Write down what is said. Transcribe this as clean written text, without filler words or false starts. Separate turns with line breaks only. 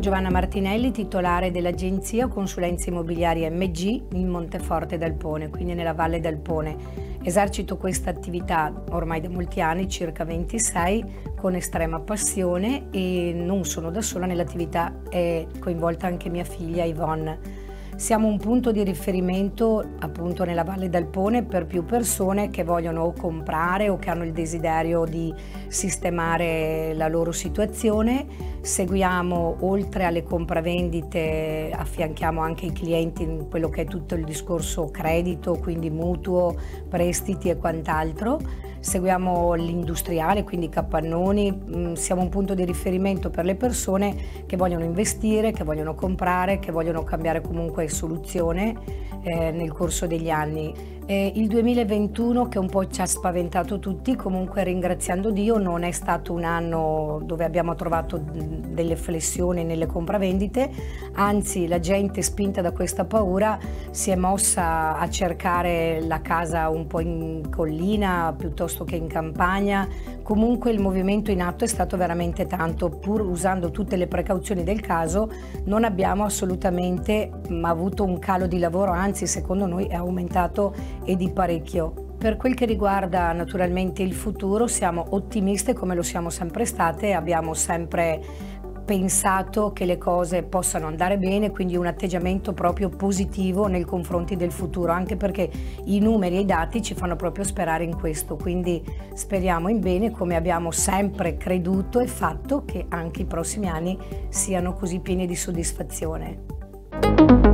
Giovanna Martinelli, titolare dell'agenzia Consulenze Immobiliari MG in Monteforte d'Alpone, quindi nella Valle d'Alpone. Esercito questa attività ormai da molti anni, circa 26, con estrema passione e non sono da sola nell'attività, è coinvolta anche mia figlia Yvonne. Siamo un punto di riferimento appunto nella Valle d'Alpone per più persone che vogliono o comprare o che hanno il desiderio di sistemare la loro situazione. Seguiamo, oltre alle compravendite, affianchiamo anche i clienti in quello che è tutto il discorso credito, quindi mutuo, prestiti e quant'altro. Seguiamo l'industriale, quindi capannoni, siamo un punto di riferimento per le persone che vogliono investire, che vogliono comprare, che vogliono cambiare comunque soluzione nel corso degli anni. Il 2021, che un po' ci ha spaventato tutti, comunque ringraziando Dio non è stato un anno dove abbiamo trovato delle flessioni nelle compravendite, anzi la gente, spinta da questa paura, si è mossa a cercare la casa un po' in collina piuttosto che in campagna. Comunque il movimento in atto è stato veramente tanto, pur usando tutte le precauzioni del caso non abbiamo assolutamente avuto un calo di lavoro, anzi secondo noi è aumentato e di parecchio. Per quel che riguarda naturalmente il futuro siamo ottimiste come lo siamo sempre state, abbiamo sempre pensato che le cose possano andare bene, quindi un atteggiamento proprio positivo nei confronti del futuro, anche perché i numeri e i dati ci fanno proprio sperare in questo, quindi speriamo in bene, come abbiamo sempre creduto e fatto, che anche i prossimi anni siano così pieni di soddisfazione.